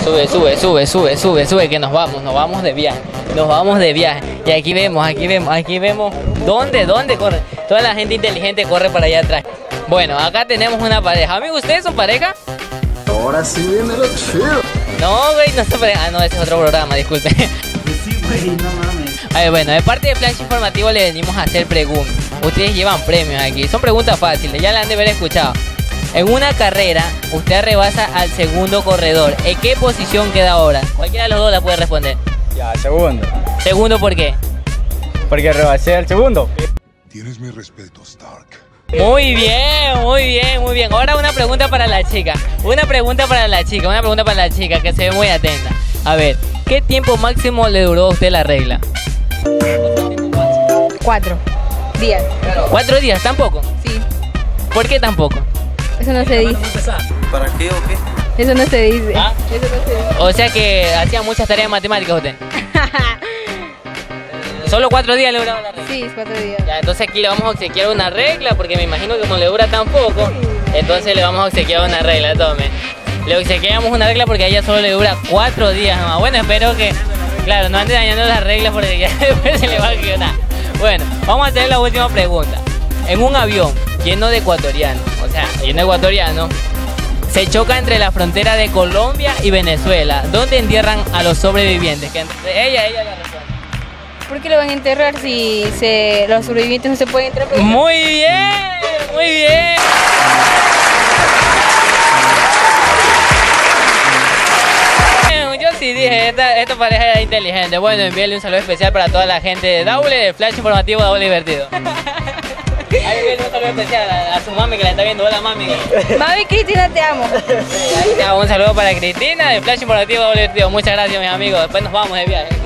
Sube, sube, sube, sube, sube, sube, que nos vamos de viaje. Nos vamos de viaje. Y aquí vemos, aquí vemos, aquí vemos. ¿Dónde corre? Toda la gente inteligente corre para allá atrás. Bueno, acá tenemos una pareja. Amigo, ¿ustedes son pareja? Ahora sí viene lo chido. No, güey, no son pareja. Ah, no, ese es otro programa, disculpe. Sí, güey, no mames. A ver, bueno, de parte de Flash Informativo le venimos a hacer preguntas. Ustedes llevan premios aquí. Son preguntas fáciles, ya la han de haber escuchado. En una carrera, usted rebasa al segundo corredor. ¿En qué posición queda ahora? Cualquiera de los dos la puede responder. Ya, segundo. ¿Segundo por qué? Porque rebasé al segundo. Tienes mi respeto, Stark. Muy bien, muy bien, muy bien. Ahora una pregunta para la chica. Una pregunta para la chica que se ve muy atenta. A ver, ¿qué tiempo máximo le duró a usted la regla? 4 días. 4 días, ¿tampoco? Sí, ¿Por qué tampoco? eso no se dice. ¿Para qué o qué? Eso no se dice. ¿Ah? Eso no se dice. O sea que hacía muchas tareas matemáticas usted. Solo 4 días le duraba la regla. Sí, 4 días. Ya, entonces aquí le vamos a obsequiar una regla porque me imagino que como le dura tan poco, entonces le vamos a obsequiar una regla, tome. Le obsequiamos una regla porque a ella solo le dura 4 días nomás. Bueno, espero que, claro, no ande dañando las reglas porque ya después se le va a quedar. Bueno, vamos a hacer la última pregunta. En un avión lleno de ecuatorianos, o sea, lleno de ecuatorianos, se choca entre la frontera de Colombia y Venezuela. ¿Dónde entierran a los sobrevivientes? Que ella la responde. ¿Por qué lo van a enterrar si los sobrevivientes no se pueden enterrar? Muy bien, muy bien. Yo sí dije, esta pareja era inteligente. Bueno, envíale un saludo especial para toda la gente de Daule, de Flash Informativo, Daule Divertido. Ahí envíale un saludo especial a su mami que la está viendo. Hola, mami. Mami, Cristina, te amo. Ahí está, un saludo para Cristina de Flash Informativo, Daule Divertido. Muchas gracias, mis amigos. Después nos vamos de viaje.